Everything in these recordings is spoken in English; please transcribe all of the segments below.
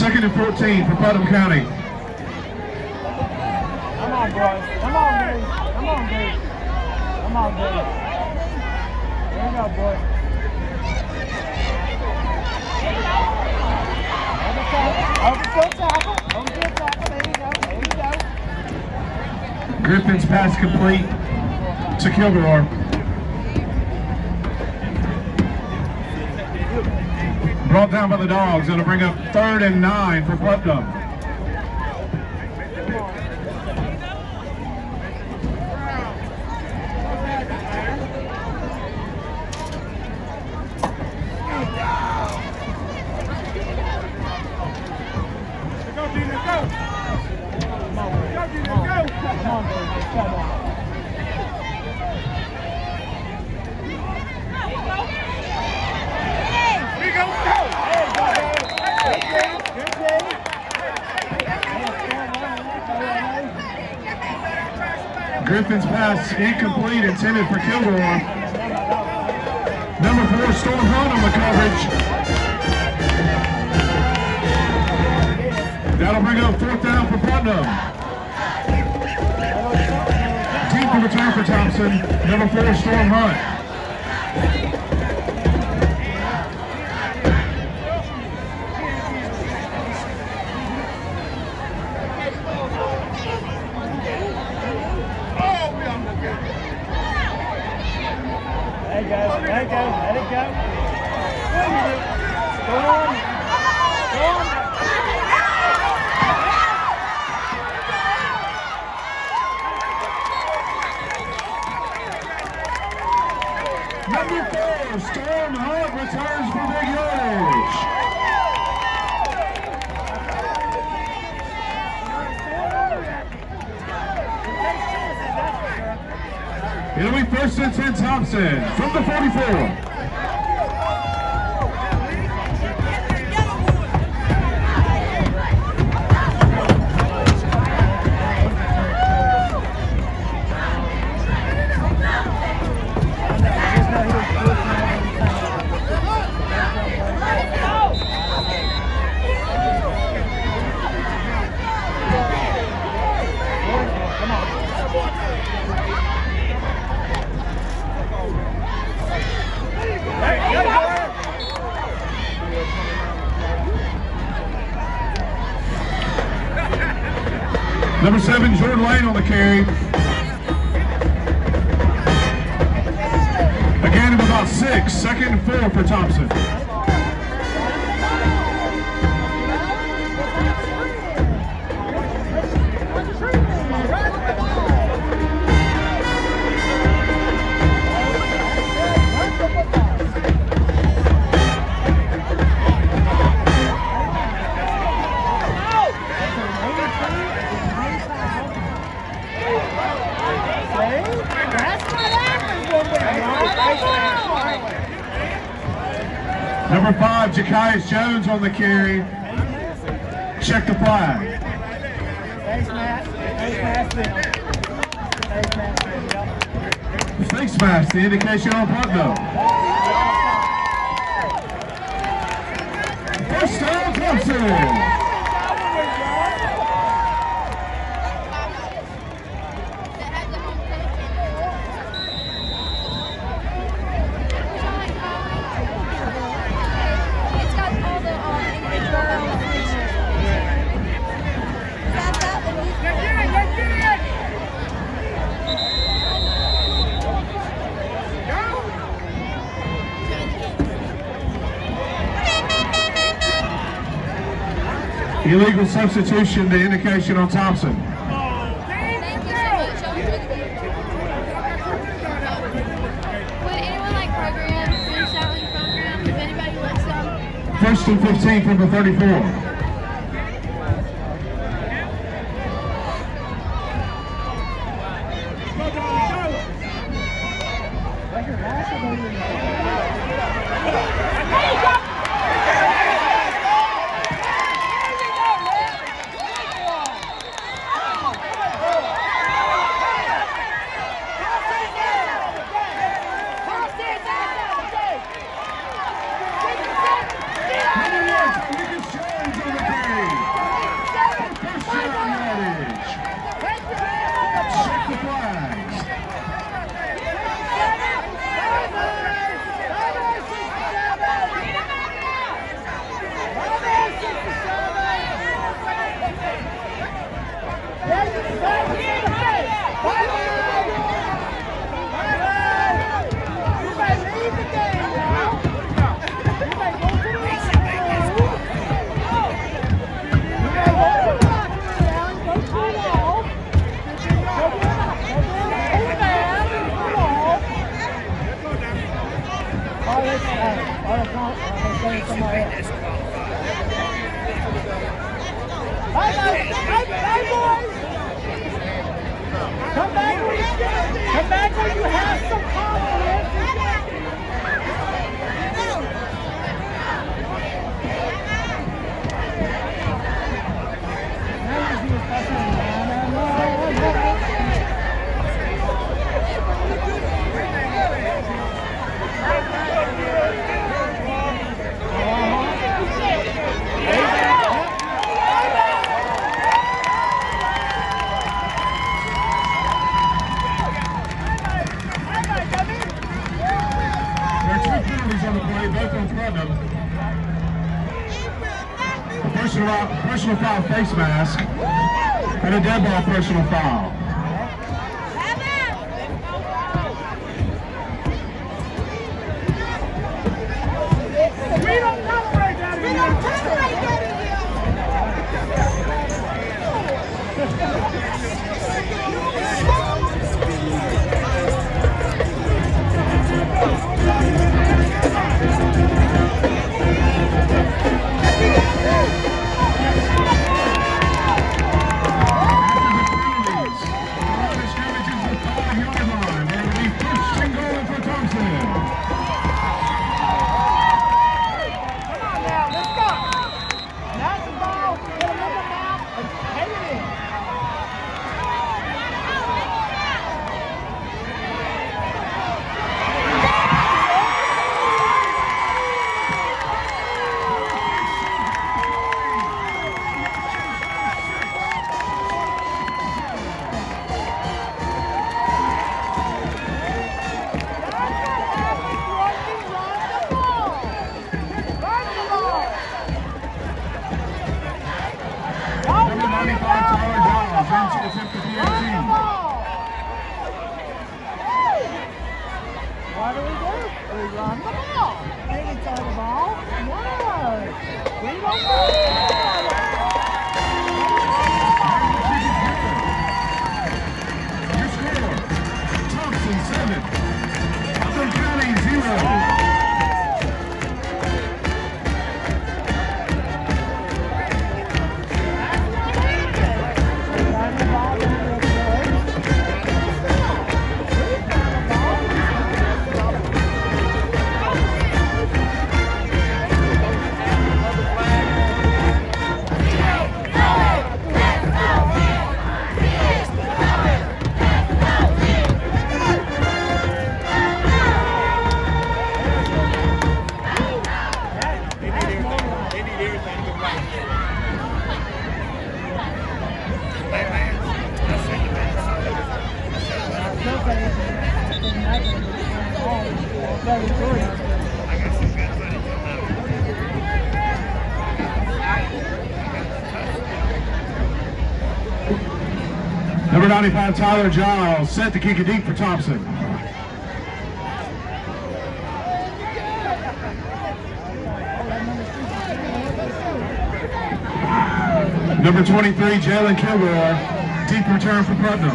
2nd and 14 for Putnam County. Come on, boys. Come on, dude. Come on, dude. Come on, dude. There you go, boys. Overfield tackle. Overfield tackle. There you go. There you go. Griffin's pass complete to Kilgore. Brought down by the Dogs. It'll bring up 3rd and 9 for Putnam. Griffin's pass incomplete, intended for Kilgore. Number 4, Storm Hunt on the coverage. That'll bring up 4th down for Putnam. Deep in return for Thomson. Number 4, Storm Hunt. Let it go. Let it go. Go on. Go on. Number 4, Storm Hunt returns for big yardage. It'll be 1st and 10 Thomson from the 44. Number 7, Jordan Lane on the carry. Again of about 6, 2nd and 4 for Thomson. Number 5, Jakias Jones on the carry. Check the flag. Thanks, Matt. Face mask, the indication on Putnam. First down, Thomson. Illegal substitution, the indication on Thomson. Would anyone like programs, finish out like programs, if anybody likes them? 1st and 15 from the 34. Come back when you have some confidence. On the play, both on Putnam. Personal foul face mask and a dead ball personal foul. We don't tolerate that here. We don't tolerate that What do? We run the ball. They can throw the ball. No. We don't run the ball. Your score, Thomson 7, Putnam County 0. Number 95, Tyler Giles, set to kick it deep for Thomson. Number 23, Jalen Kilgore, deep return for Putnam.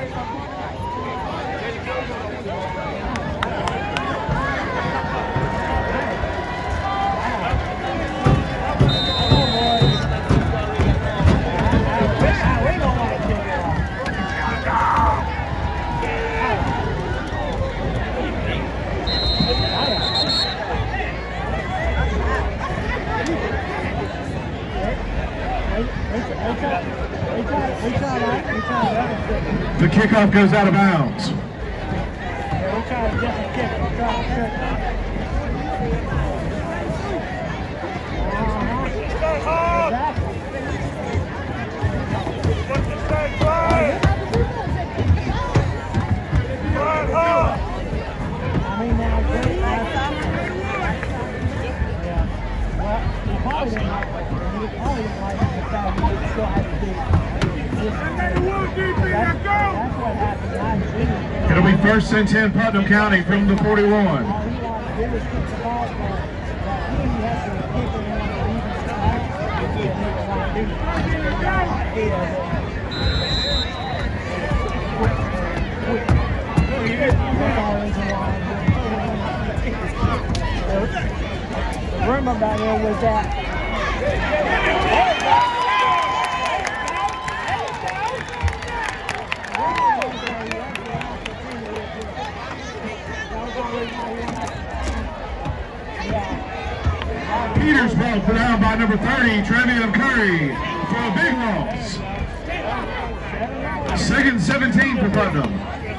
The kickoff goes out of bounds. It'll be first and 10 Putnam County from the 41. about there was that. Peters ball put down by number 30, Trevion Curry, for a big loss. Second 17 for Putnam.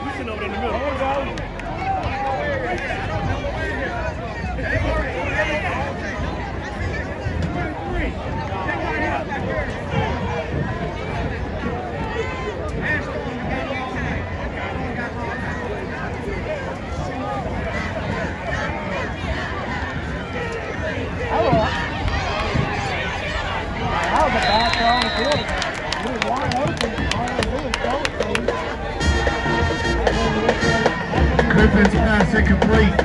Griffin's pass incomplete.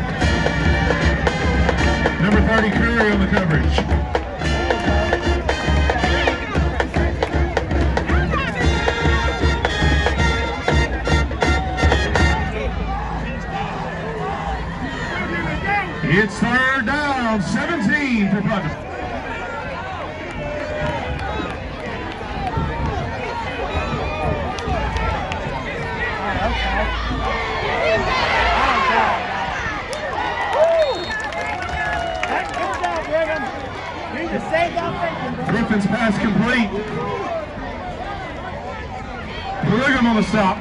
Number 30 Curry on the coverage. It's third down, 17 for Putnam. Griffin's pass complete. Putnam on the stop.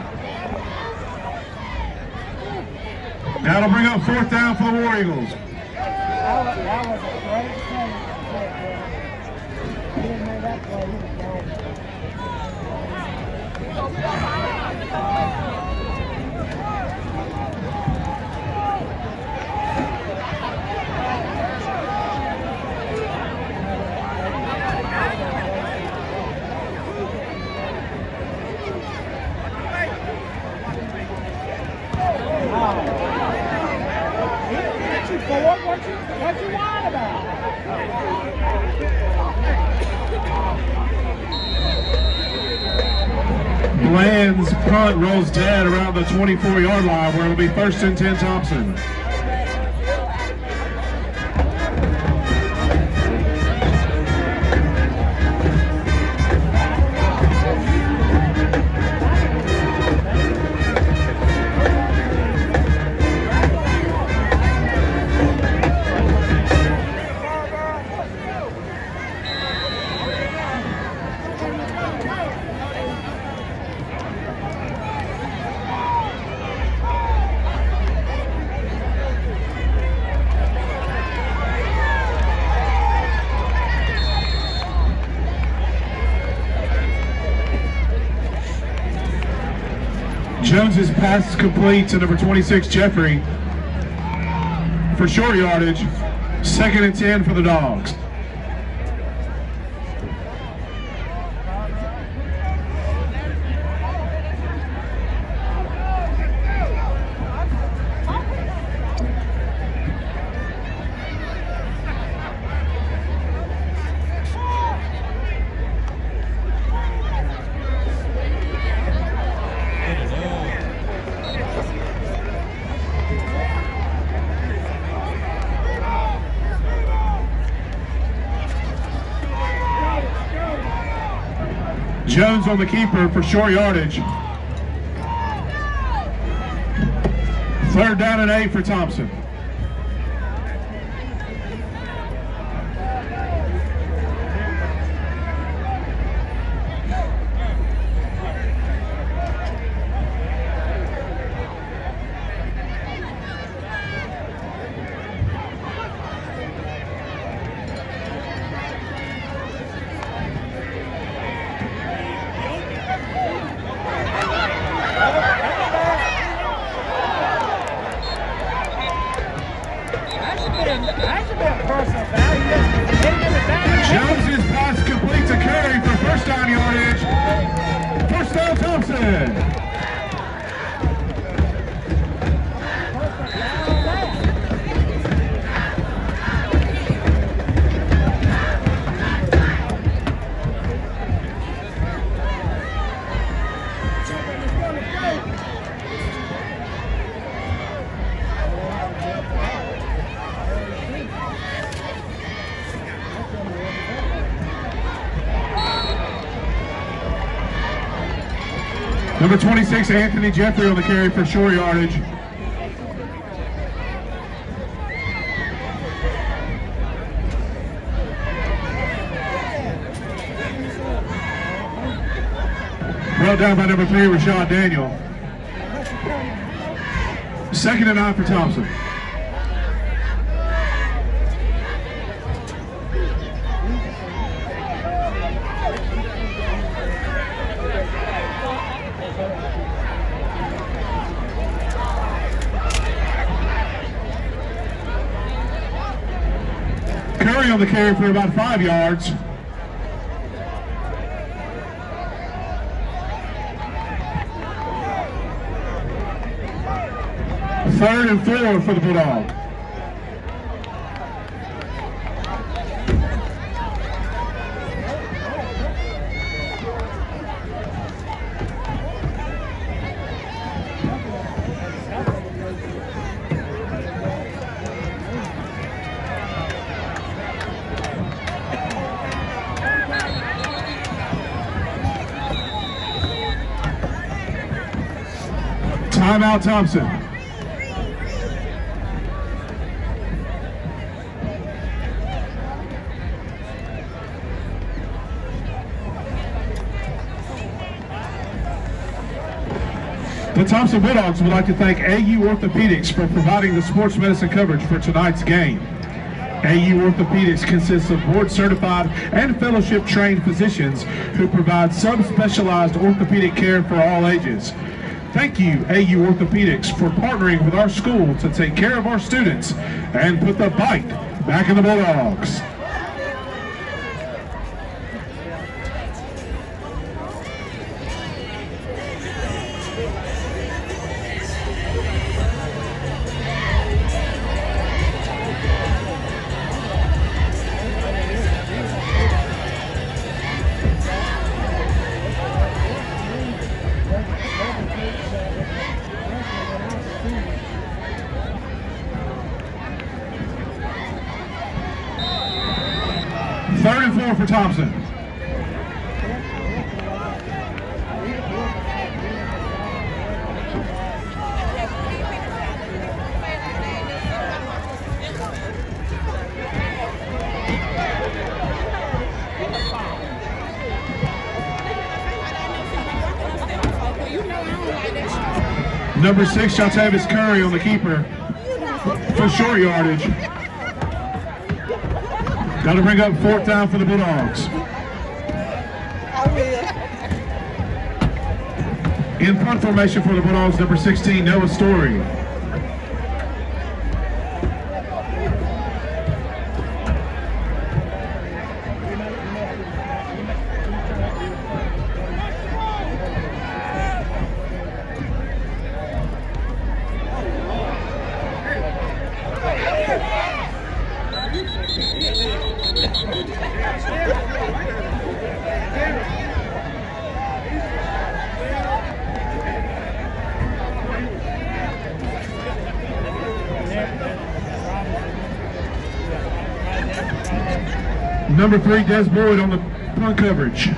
That'll bring up fourth down for the War Eagles. That was a great play. He didn't make that play. He was going. What you want about? Bland's punt rolls dead around the 24-yard line where it'll be first and 10 Thomson. Jones's pass is complete to number 26, Jeffrey, for short yardage, second and 10 for the Dogs. Jones on the keeper for short yardage. Third down and 8 for Thomson. Jones's pass complete to Curry for first down yardage. First down Thomson. Number 26, Anthony Jeffrey on the carry for short yardage. Brought down by number 3, Rashad Daniel. 2nd and 9 for Thomson. Curry on the carry for about 5 yards. Third and 4 for the Bulldogs. Timeout, Thomson. The Thomson Bulldogs would like to thank AU Orthopedics for providing the sports medicine coverage for tonight's game. AU Orthopedics consists of board-certified and fellowship-trained physicians who provide subspecialized orthopedic care for all ages. Thank you, AU Orthopedics, for partnering with our school to take care of our students and put the bite back in the Bulldogs. Third and 4 for Thomson. Number 6, Shatavis Curry on the keeper for short yardage. Got to bring up 4th down for the Bulldogs. In punt formation for the Bulldogs, number 16, Noah Story. Number 3, Des Boyd on the punt coverage.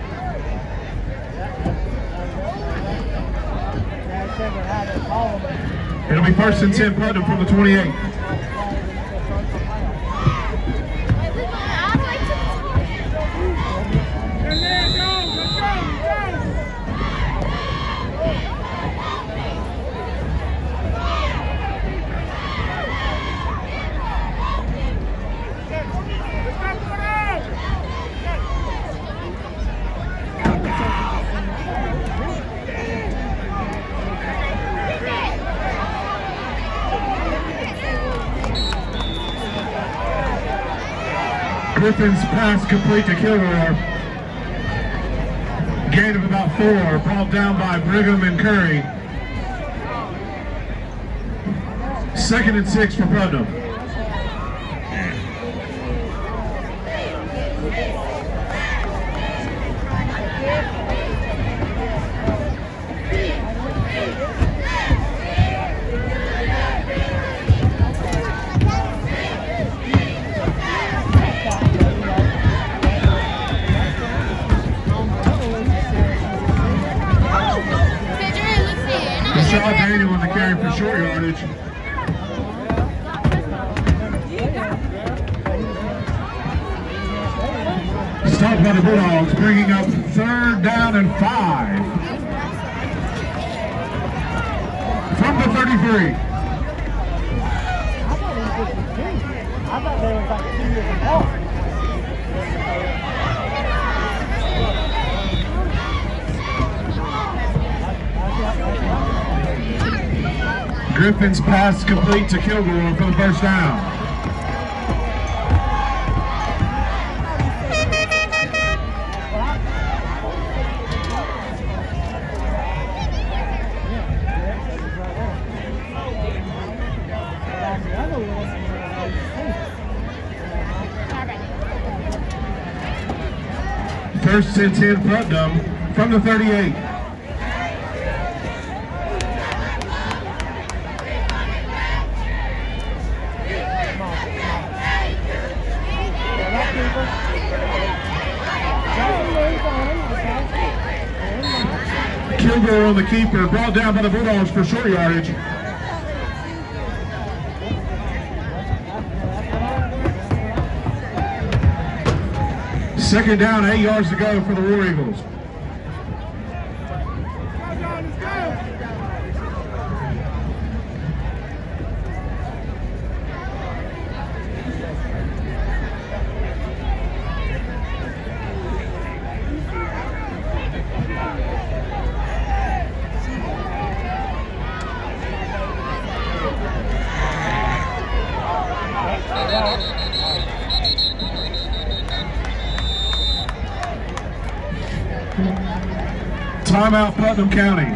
It'll be 1st and 10 Putnam from the 28. Griffin's pass complete to Kilgore. Gain of about 4, brought down by Brigham and Curry. 2nd and 6 for Putnam. yardage. Stopped by the Bulldogs, bringing up 3rd down and 5. From the 33. I thought they were like 2 years apart. Griffin's pass complete to Kilgore for the 1st down. First and 10 Putnam from the 38. Kilgore on the keeper, brought down by the Bulldogs for short yardage. Second down, 8 yards to go for the War Eagles. Timeout, Putnam County.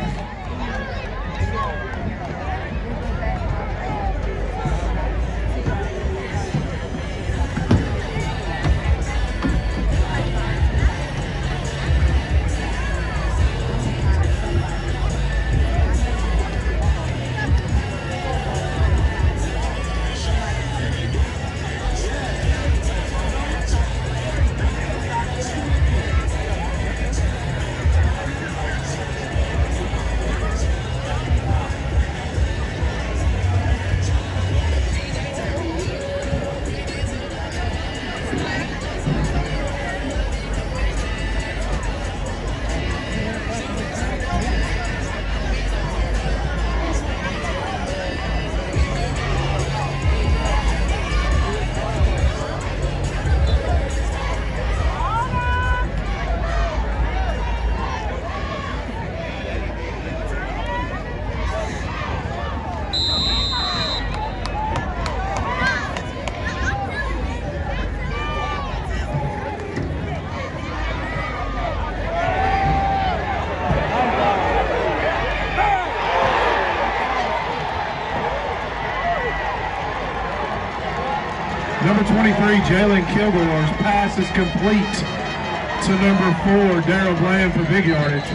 Number 23, Jalen Kilgore's pass is complete to number 4, Darrell Bland for big yardage.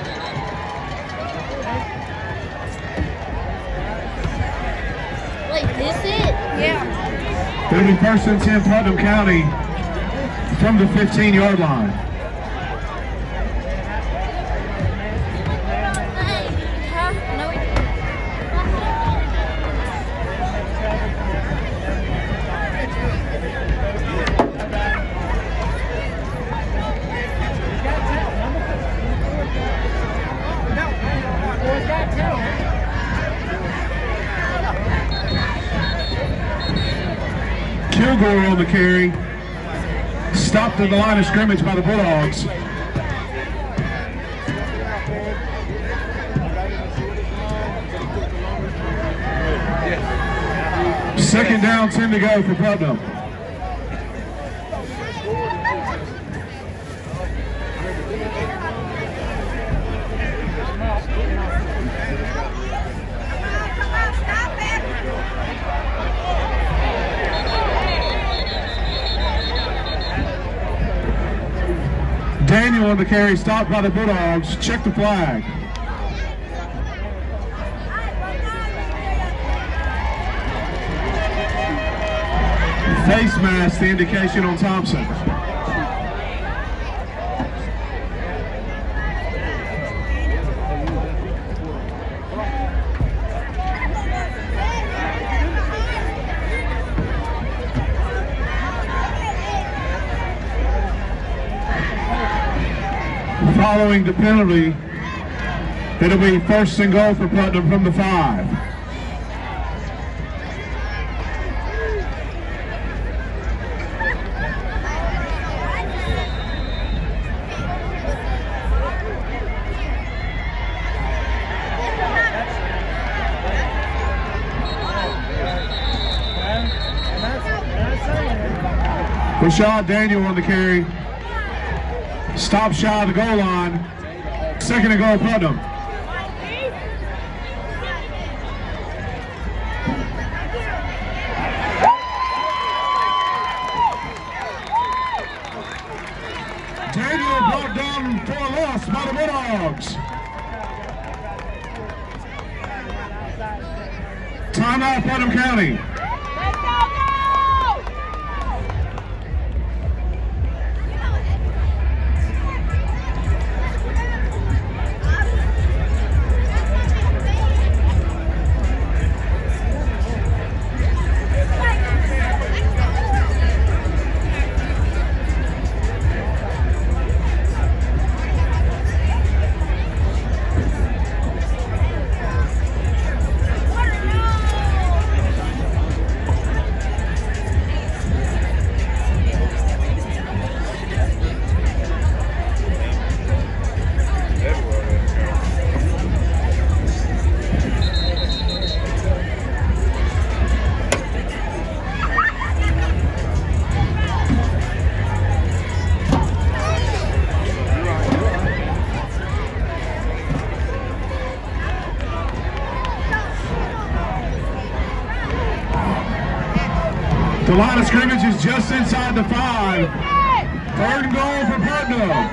Wait, this it? Yeah. It'll be 1st and 10 Putnam County from the 15-yard line. Hey, huh? No. Kilgore on the carry, stopped at the line of scrimmage by the Bulldogs. Second down, 10 to go for Putnam. Daniel on the carry, stopped by the Bulldogs. Check the flag. Face mask, the indication on Thomson. Following the penalty, it'll be first and goal for Putnam from the 5. Rashad Daniel on the carry. Stop shy of the goal line. Second and goal, Putnam. Daniel brought down for a loss by the Bulldogs. Timeout, Putnam County. The line of scrimmage is just inside the 5. Third and goal for Putnam.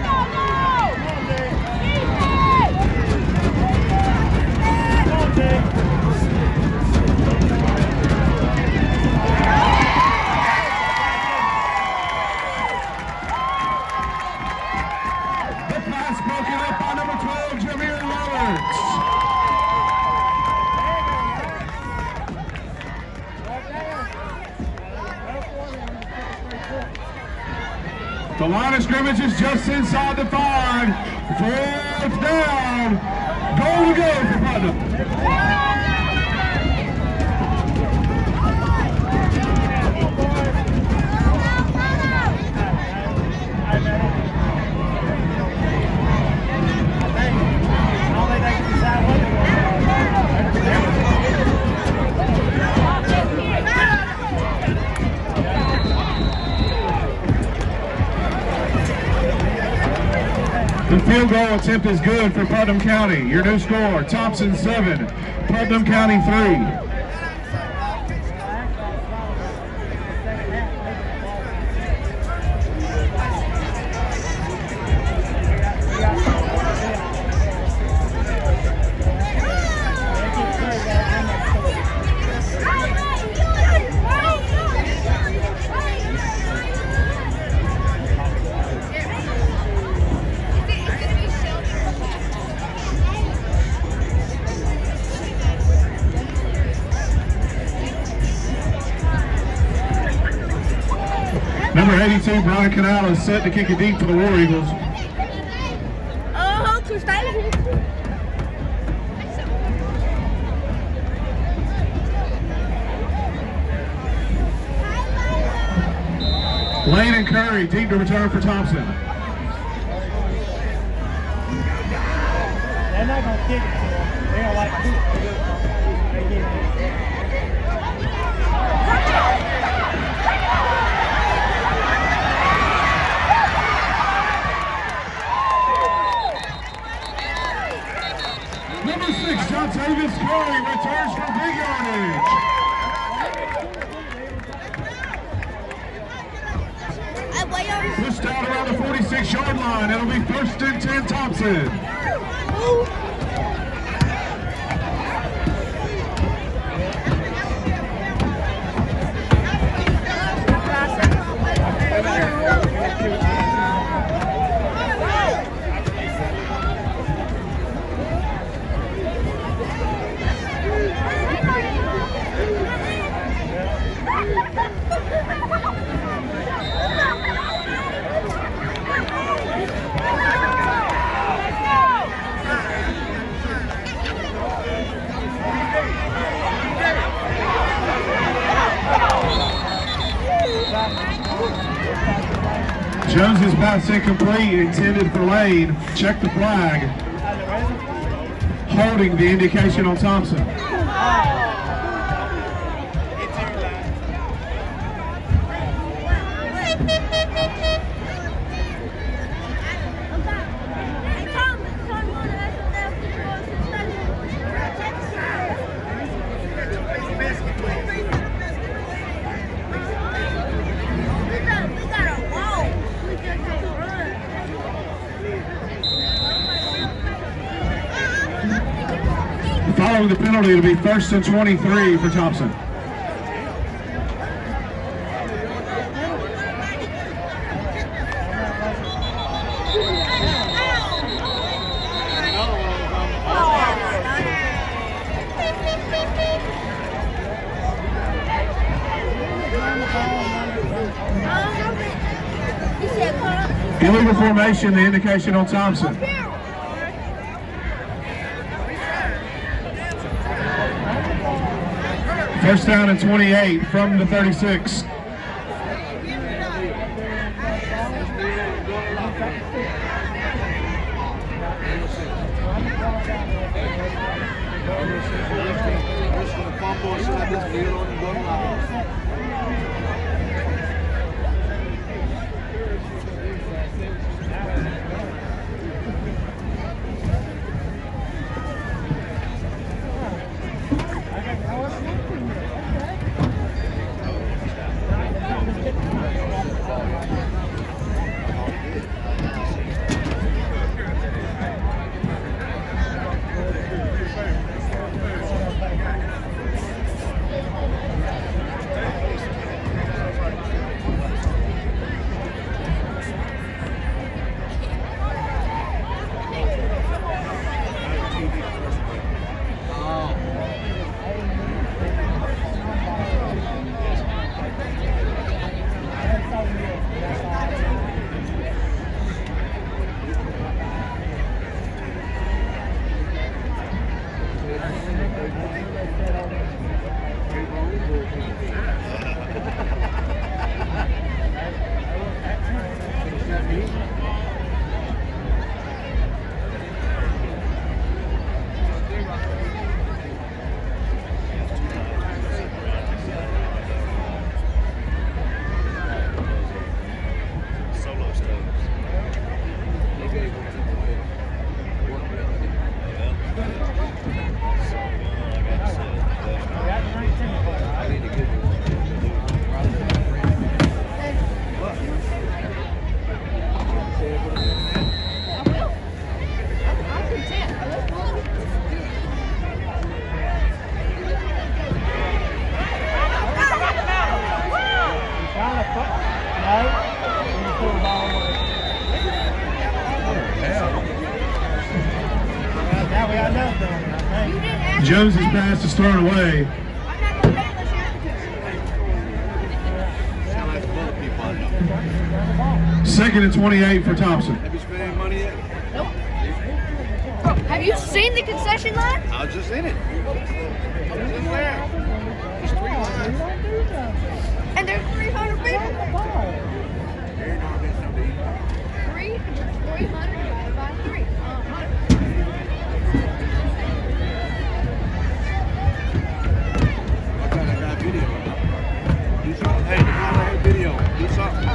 The pass broken up by number 12, Jameer Roberts. The line of scrimmage is just inside the 5. Fourth down. Goal to go for Putnam. The field goal attempt is good for Putnam County. Your new score, Thomson 7, Putnam County 3. Number 82, Brian Canal, is set to kick it deep for the War Eagles. Lane and Curry, deep to return for Thomson. They're not going to kick it to them. They don't like to. They get it. Number 6, John Davis Curry returns for big yardage. Pushed out around the 46-yard line. It'll be first and 10 Thomson. Jones's pass incomplete, intended for Lane. Check the flag. Holding the indication on Thompson. Following the penalty, it'll be 1st and 23 for Thomson. Illegal formation, the indication on Thomson. First down and 28 from the 36. Jones's pass is thrown away. Second and 28 for Thomson. Have you spent any money yet? Nope. Bro, have you seen the concession line? I was just in it. I was in there. There's 3 lines. And there's 300 people. 300 divided by 3. I got video. Do something. Hey, I have video. Do something.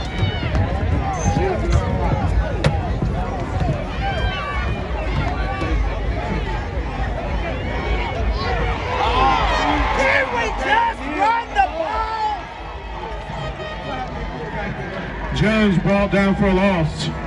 Jones brought down for a loss.